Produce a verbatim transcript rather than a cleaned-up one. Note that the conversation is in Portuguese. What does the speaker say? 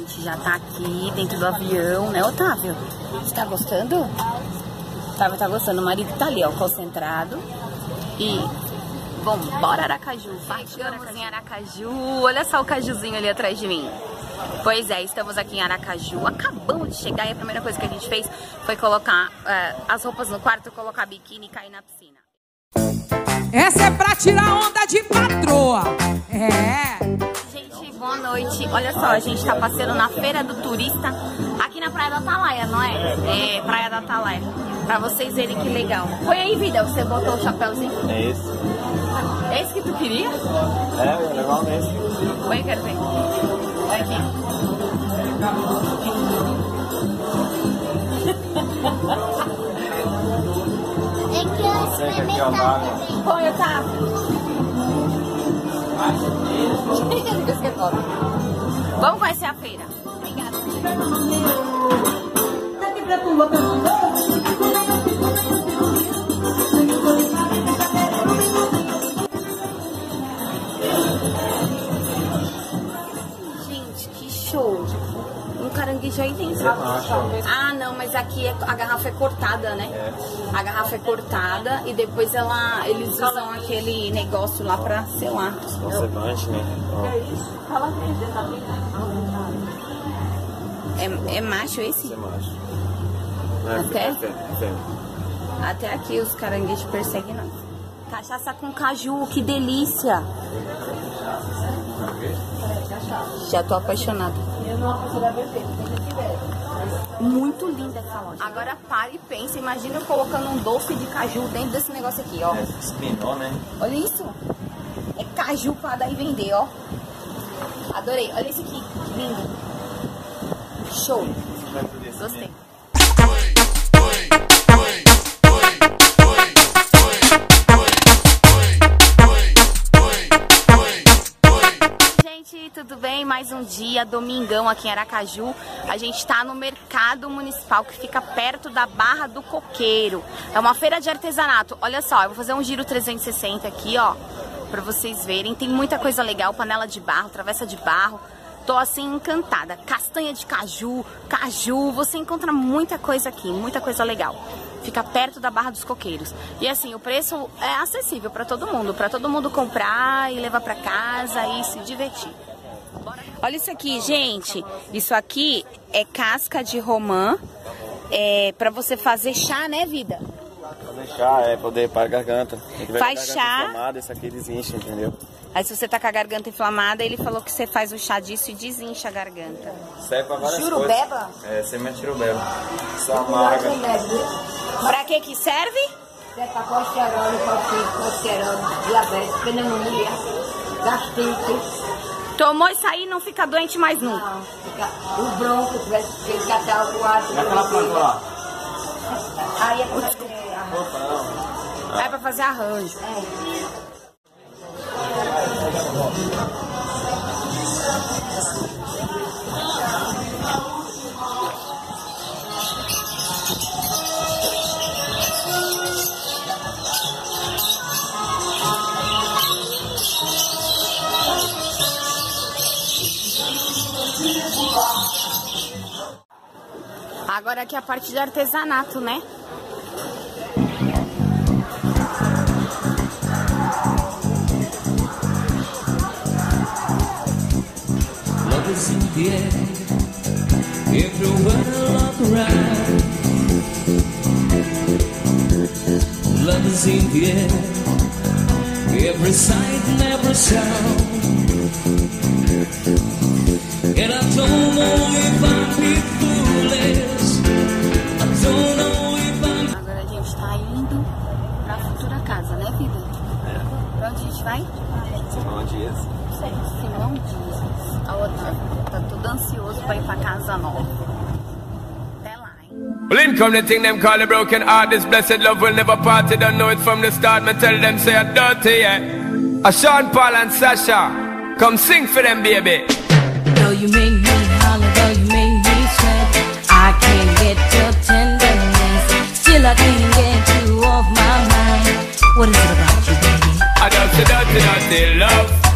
gente já tá aqui dentro do avião, né, Otávio? Você tá gostando? Otávio tá gostando. O marido tá ali, ó, concentrado. E... bom, bora Aracaju. Chegamos em Aracaju. Olha só o cajuzinho ali atrás de mim. Pois é, estamos aqui em Aracaju. Acabamos de chegar e a primeira coisa que a gente fez foi colocar uh, as roupas no quarto, colocar biquíni e cair na piscina. Essa é pra tirar onda de patroa. É. Gente, boa noite. Olha só, a gente tá passeando na Feira do Turista aqui na Praia da Atalaia, não é? É, Praia da Atalaia. Pra vocês verem que legal. Põe aí, vida, você botou o chapéuzinho? É esse. É esse que tu queria? É, legal mesmo. Põe, quero ver. Olha aqui. Segue aqui, ó, vaga. Põe, Otávio. Vamos conhecer a feira. Obrigada. Tá aqui pra tu botar no Gente, que show. Um caranguejo aí dentro. Ah, não, mas aqui é, a garrafa é cortada, né? É. A garrafa é cortada e depois ela, eles usam aquele negócio lá pra selar. Conservante, né? É, é macho esse? Esse é macho. Não, é Até? é fêmea. Até aqui os caranguejos perseguem nós. Cachaça com caju, que delícia! Já tô apaixonada. Muito linda essa loja. Agora para e pensa, imagina eu colocando um doce de caju dentro desse negócio aqui, ó. É, espinou, né? Olha isso. É caju pra dar e vender, ó. Adorei. Olha esse aqui, que lindo. Show. Gostei. Tudo bem? Mais um dia, domingão aqui em Aracaju. A gente tá no mercado municipal que fica perto da Barra do Coqueiro. É uma feira de artesanato. Olha só, eu vou fazer um giro trezentos e sessenta aqui, ó, pra vocês verem. Tem muita coisa legal, panela de barro, travessa de barro. Tô assim encantada. Castanha de caju, caju, você encontra muita coisa aqui, muita coisa legal. Fica perto da Barra dos Coqueiros. E assim, o preço é acessível pra todo mundo, pra todo mundo comprar e levar pra casa e se divertir. Olha isso aqui, gente. Isso aqui é casca de romã, é pra você fazer chá, né, vida? Fazer chá, é poder para a garganta. Faz chá. Inflamada, isso aqui desincha, entendeu? Aí se você tá com a garganta inflamada, ele falou que você faz o chá disso e desincha a garganta. Serve pra várias Jurubeba? coisas. É, semente jurubeba. Isso amarga. Pra que que serve? É pra colesterol, colesterol, diabetes, pneumonia, gastrite. Tomou isso aí, não fica doente mais nunca. Não, fica, o bronco, se catar o quadro. E aquela planta lá? Aí é pra fazer arranjo. Opa, não. É pra fazer arranjo. É. Agora aqui a parte de artesanato, né? Love is in the air, everywhere look around. Love is in the air, every sight and every sound. And I don't know if I'm being foolish. I don't know if I'm... Agora a gente tá indo pra futura casa, né, vida? É. Pra onde a gente vai? Simão Dias. Não sei, Simão Dias. A outra tá tudo ansioso pra ir pra casa nova. Até lá, hein? Well, in come the thing them call a broken heart. This blessed love will never part. They don't know it from the start. Me tell them say I'm dirty, yeah. A Sean Paul and Sasha, come sing for them, baby. Though you make me holler, though you make me sweat, I can't get your tenderness. Still I can't get you off my mind. What is it about you, baby? I don't say dirty, dirty love.